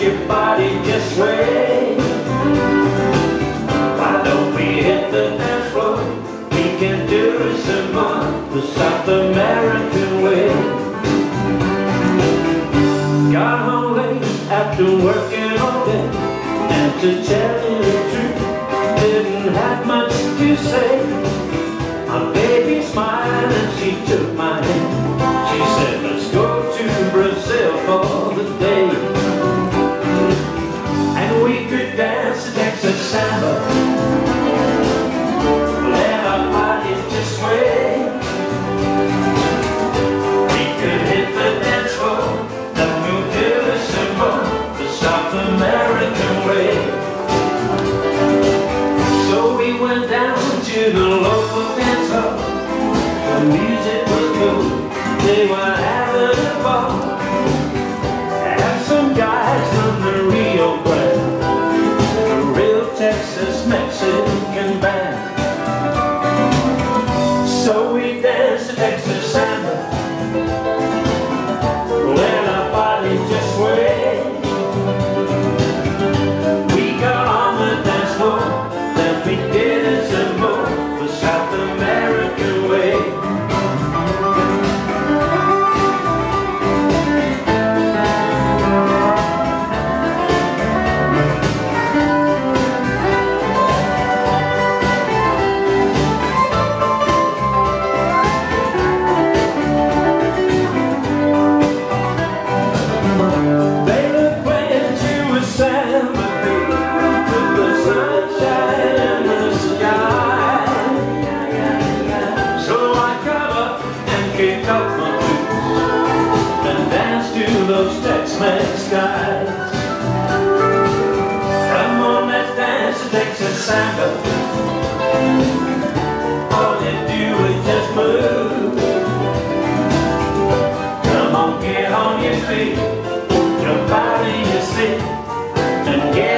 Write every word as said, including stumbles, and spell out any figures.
your body just sway. Why don't we hit the dance floor? We can do it some more the South American way. Got home late after working all day, and to tell you the truth, didn't have much to say. My baby smiled and she took my hand. She said, let's go to Brazil for the day, and we could dance the Texas Samba. Let our bodies just sway. We could hit the dance floor, then we'll do it some more the South American way. So we went down to the local dance hall. The music was cool, they were having a ball. Had some guys from the Rio Grande, a real Texas Mexican band. So we danced the Texas Samba. Let our bodies just sway. We got on the dance floor, then we did it some more the South American way. Those Tex-Mex guys, come on, let's dance the Texas Samba. All you do is just move. Come on, get on your feet, jump out of your seat, and get